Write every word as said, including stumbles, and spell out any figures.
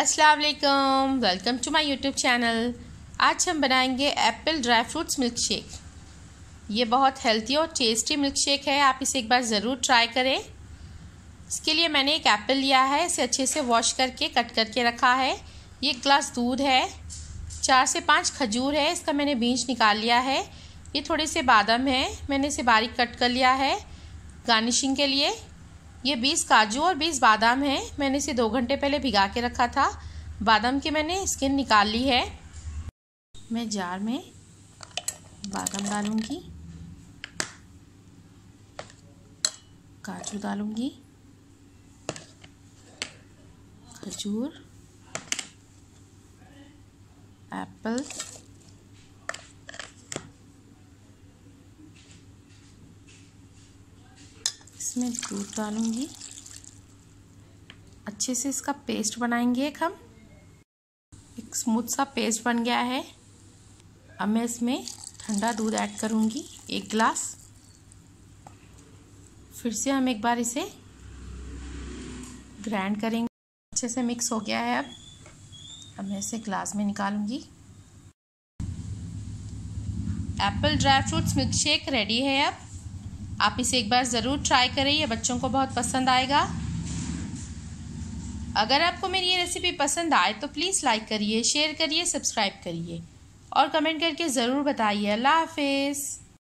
अस्सलाम वालेकुम, welcome to my YouTube channel. आज हम बनाएंगे apple dry fruits milkshake. ये बहुत हेल्थी और टेस्टी मिल्क शेक है, आप इसे एक बार ज़रूर ट्राई करें। इसके लिए मैंने एक एप्पल लिया है, इसे अच्छे से वॉश करके कट करके रखा है। ये एक ग्लास दूध है, चार से पाँच खजूर है, इसका मैंने बीज निकाल लिया है। ये थोड़े से बादाम है, मैंने इसे बारीक कट कर लिया है गार्निशिंग के लिए। ये बीस काजू और बीस बादाम है, मैंने इसे दो घंटे पहले भिगा के रखा था। बादाम की मैंने स्किन निकाल ली है। मैं जार में बादाम डालूंगी, काजू डालूंगी, खजूर, एप्पल, इसमें दूध डालूंगी। अच्छे से इसका पेस्ट बनाएंगे एक हम। एक स्मूथ सा पेस्ट बन गया है। अब मैं इसमें ठंडा दूध ऐड करूंगी, एक गिलास। फिर से हम एक बार इसे ग्राइंड करेंगे। अच्छे से मिक्स हो गया है। अब अब मैं इसे ग्लास में निकालूंगी। Apple dry fruits milkshake ready है। अब आप इसे एक बार ज़रूर ट्राई करें, ये बच्चों को बहुत पसंद आएगा। अगर आपको मेरी ये रेसिपी पसंद आए तो प्लीज़ लाइक करिए, शेयर करिए, सब्सक्राइब करिए और कमेंट करके ज़रूर बताइए। अल्लाह हाफिज़।